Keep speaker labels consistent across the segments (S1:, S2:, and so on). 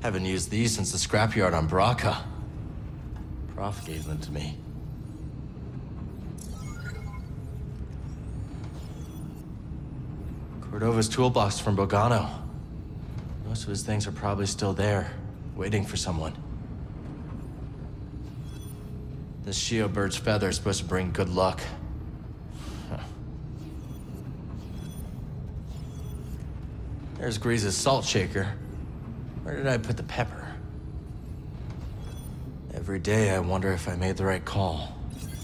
S1: Haven't used these since the scrapyard on Braca. Prof gave them to me. Cordova's toolbox from Bogano. Most of his things are probably still there, waiting for someone. This Shio bird's feather is supposed to bring good luck. There's Grease's salt shaker. Where did I put the pepper? Every day I wonder if I made the right call.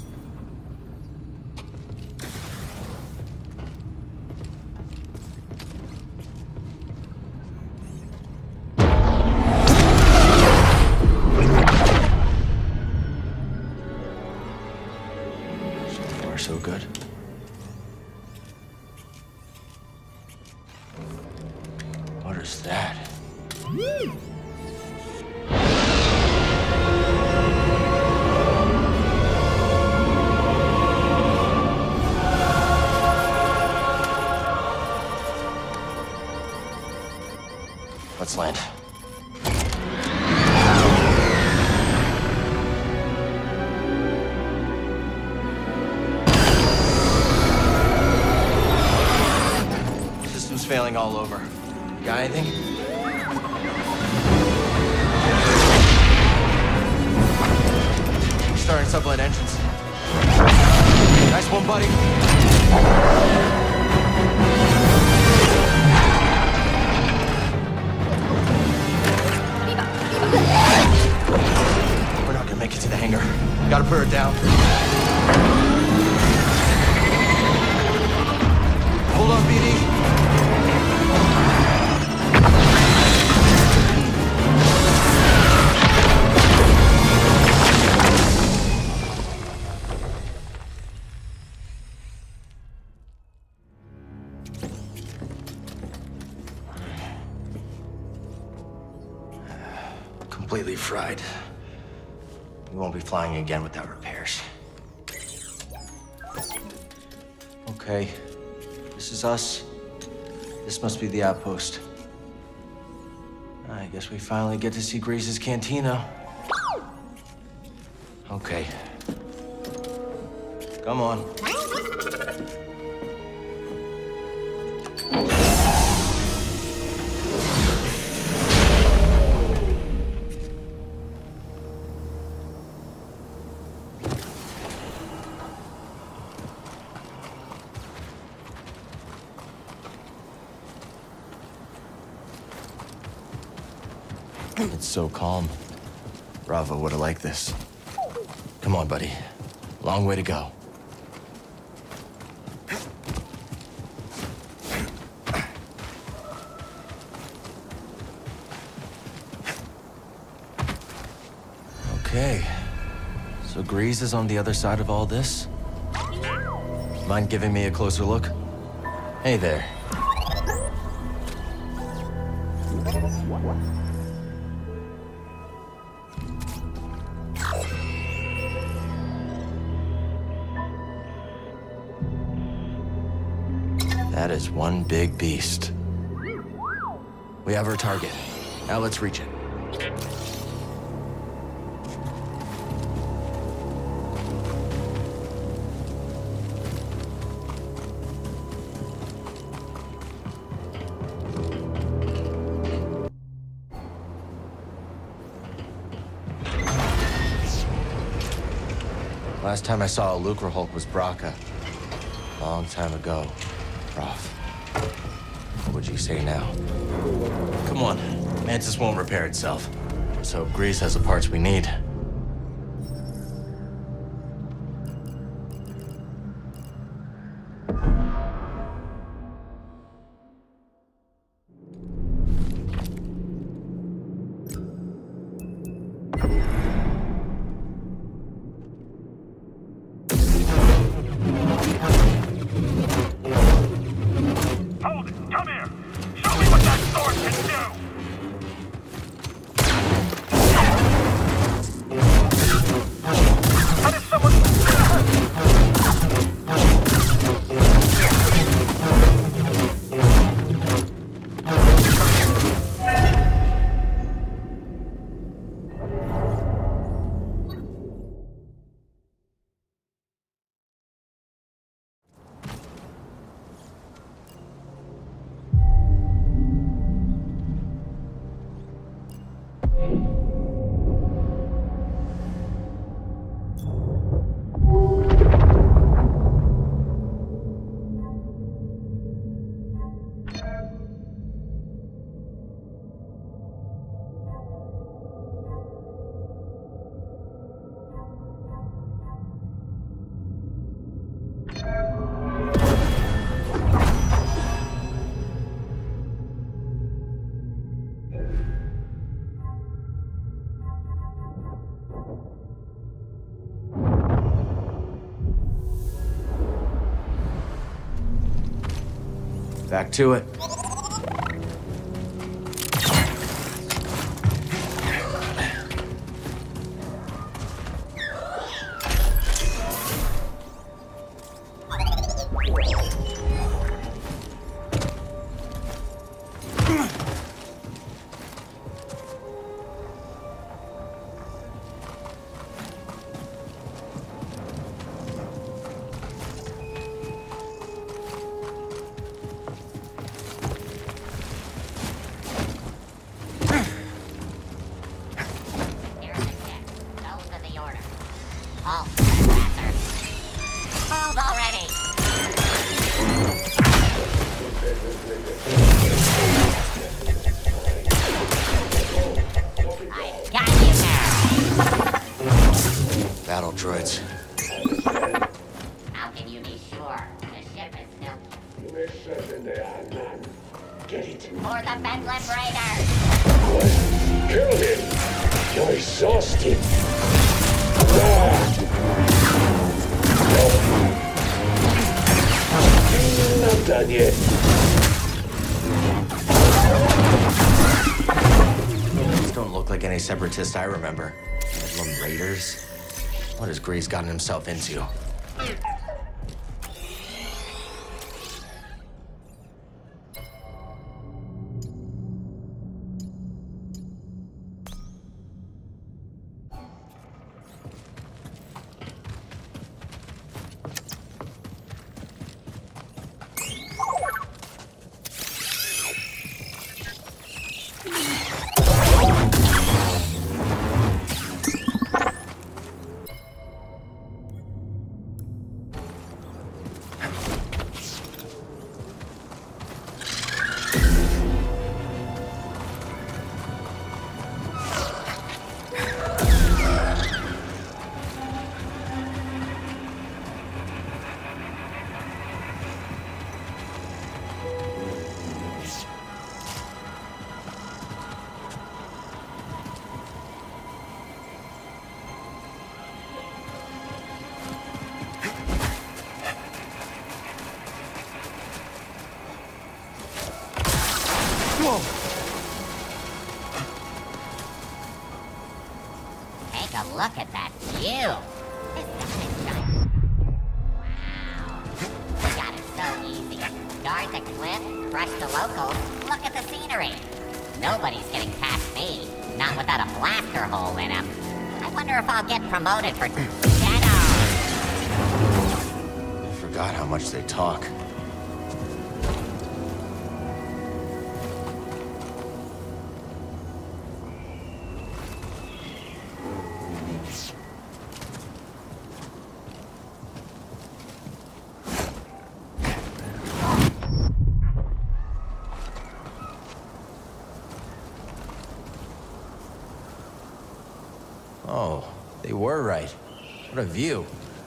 S1: So far, so good. What is that? Let's land. System's failing all over. Got anything? Starting sublight engines. Nice one, buddy. We're not gonna make it to the hangar. Gotta put her down. Hold on, BD. Completely fried. We won't be flying again without repairs. Okay, this is us. This must be the outpost. I guess we finally get to see Grease's cantina. Okay. Come on. It's so calm. Bravo would have liked this. Come on, buddy. Long way to go. Okay. So Grease is on the other side of all this? Mind giving me a closer look? Hey there. That is one big beast. We have our target. Now let's reach it. Last time I saw a Lucre Hulk was Braca. Long time ago. Prof. What would you say now? Come on. Mantis won't repair itself. Let's hope Grease has the parts we need. Back to it.
S2: Battle droids.
S3: How can you be sure? The ship is still...
S4: Get it.
S3: For the Bedlam Raiders!
S4: What? Kill him! You're exhausted. Not done yet.
S1: These don't look like any separatists I remember. Bedlam Raiders? What has Grease gotten himself into?
S3: Take a look at that view. This guy is giant. Wow. We got it so easy. Guard the cliff, crush the locals, look at the scenery. Nobody's getting past me. Not without a blaster hole in him. I wonder if I'll get promoted for Jedi.
S1: I forgot how much they talk. Oh, they were right. What a view.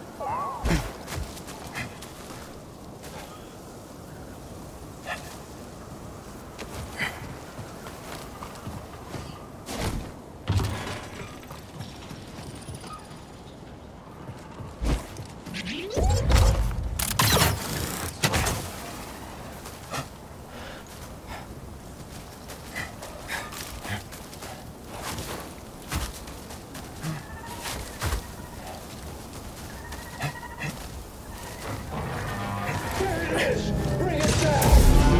S4: Bring it down!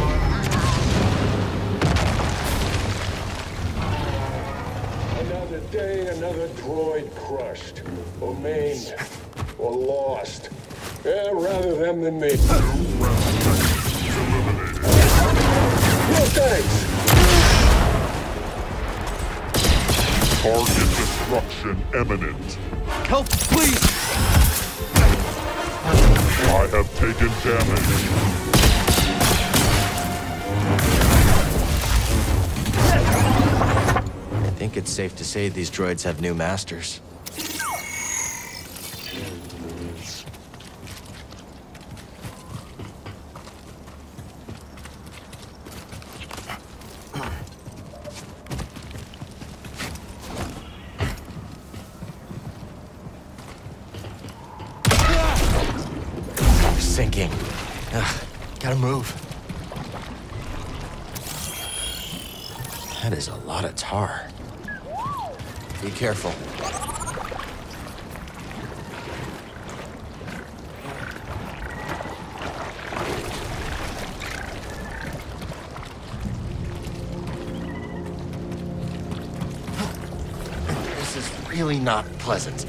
S4: Another day, another droid crushed, or maimed, or lost. Yeah, rather them than me. No thanks!
S5: Target destruction imminent.
S6: Help, please!
S5: I have taken damage.
S1: I think it's safe to say these droids have new masters. Sinking. Ugh, gotta move. That is a lot of tar. Be careful. This is really not pleasant.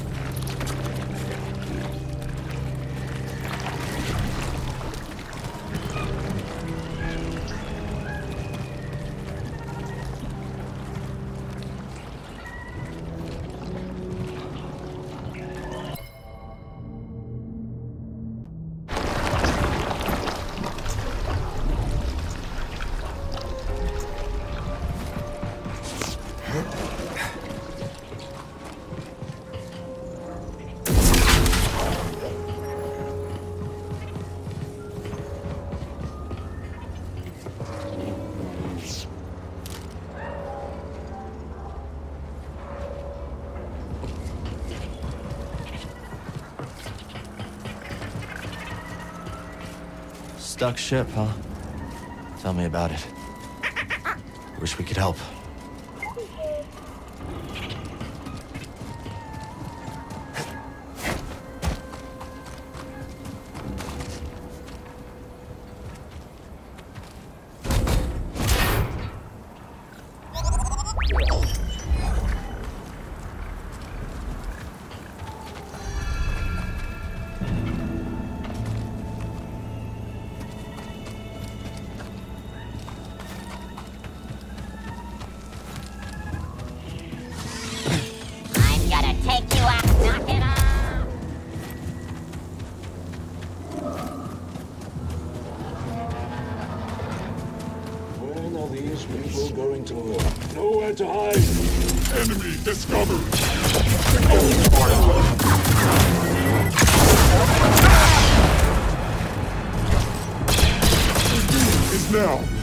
S1: Stuck ship, huh? Tell me about it. Wish we could help.
S3: Take you out, knock it off!
S4: When are these people going to learn? Nowhere to hide!
S5: Enemy discovered! Is now!